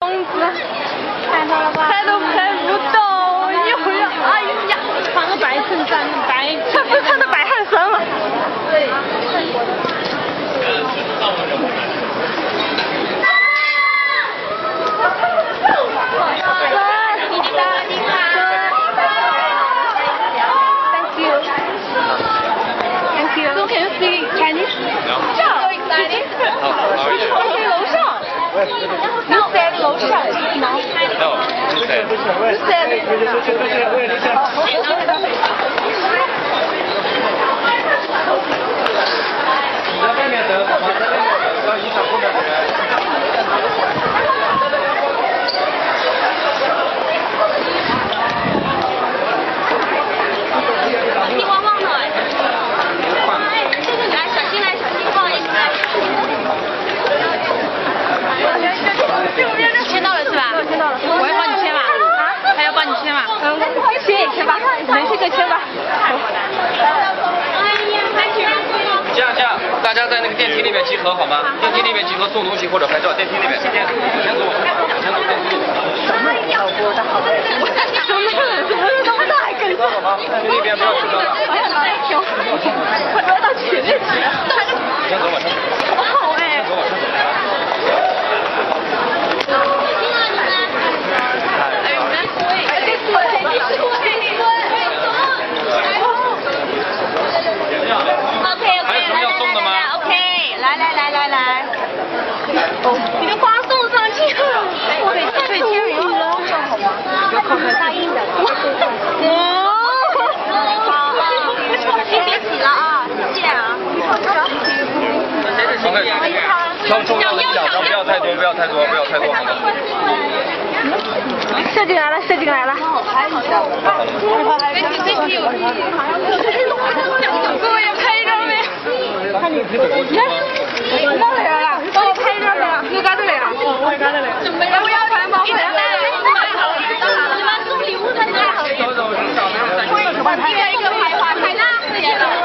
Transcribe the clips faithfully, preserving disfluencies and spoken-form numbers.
疯子，看到了吧？拍都拍不到，又要哎呀，穿个白衬衫，白，这不是穿的白汗衫吗？对。So can you speak Chinese? No. So excited. How, how are you? Okay, 楼上。You said 楼上 no. No, you said. You said. 你在外面等好吗？在外面等，不要影响后面的人。 你汪汪的。来，小心来，小心，不好意思。签到了是吧？签到了。我要帮你签吗？啊？还要帮你签吗？嗯，签也签吧，没事就签吧。 这样这样，大家在那个电梯那边集合好吗？电梯那边集合送东西或者拍照。电梯那边，先先走，先走电梯。什么要播的好？什么什么大跟知道吗？那边不要迟到了。 我想再听，我要到前面去。 先走往上走。 好哎。 先走往上走。 来来来来来，你的花送上去了，我得对签名了，好吗？有口头答应的。哦，你别挤了啊，谢谢啊。 挑重要的一两张，不要太多，不要太多，不要太多，好吗？ 射进来了，射进来了。拍一下。Thank you。各位拍照没？那来了，帮我拍照的，你干的来了，我也干的来。要不要传帮回来？你们送礼物的太好了。一人一个拍花拍那是也的。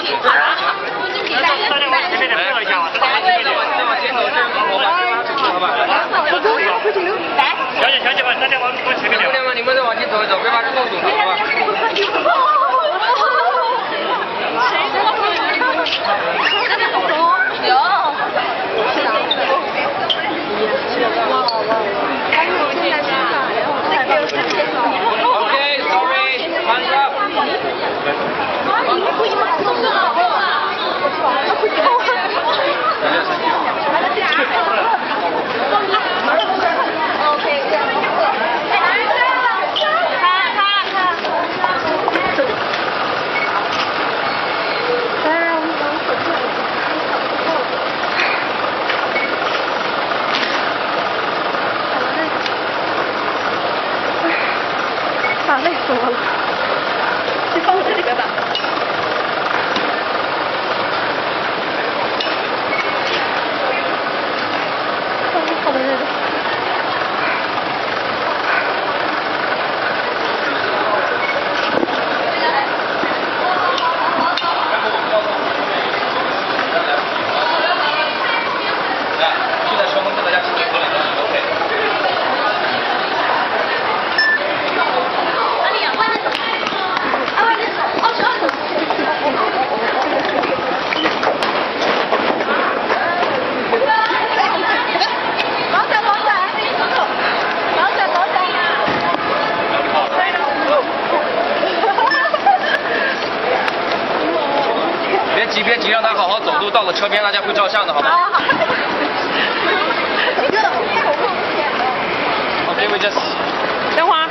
大家往前面点坐一下啊，大家往前面点。 再往前走，这样好吧？好吧。 来，小姐小姐们，大家往往前面点。 姑娘们，你们再往前走一走，别把路堵住，好吧？ 有。 Okay, sorry, hands up. 啊，累死我了！就放这里边吧。好的，累的。 就在车门口，大家集合合两张 ，OK。别急别急，让他好好走路，到了车边大家会照相的，好吗？ OK, we just. 等会儿。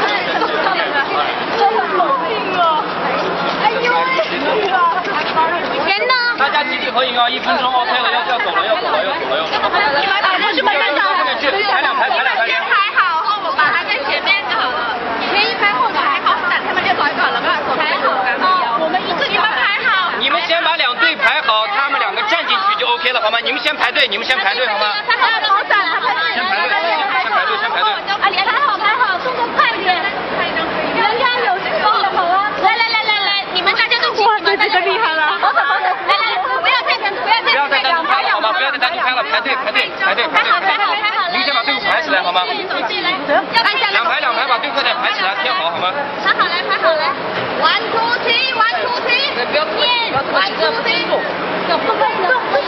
真的好近啊！哎呦喂！天哪！ 大家集体合影啊！一分钟 OK 了，要要走了，要走了，要走了，要走了。 你把打过去，把它打后面去，排两排，排两排。 先排好，后我把它在前面就好了。你先一排后排好，等他们就走一走了吧？排好，哦，我们一个你们排好。 你们先把两队排好，他们两个站进去就 OK 了，好吗？你们先排队，你们先排队好吗？ 排好，好闪， 先排队，先排队，先排队。 啊，你排好，排好，动作快点。人家有这个好啊！来来来来来，你们大家都哇，这这个厉害了！来来，不要再不要再不要再单独拍了好吗？不要再单独拍了，排队排队排队排队排队。你们先把队伍排起来好吗？两排两排把对快点排起来，贴好好吗？ 排好来，排好来。One two three, one two three。不要不要， one two three。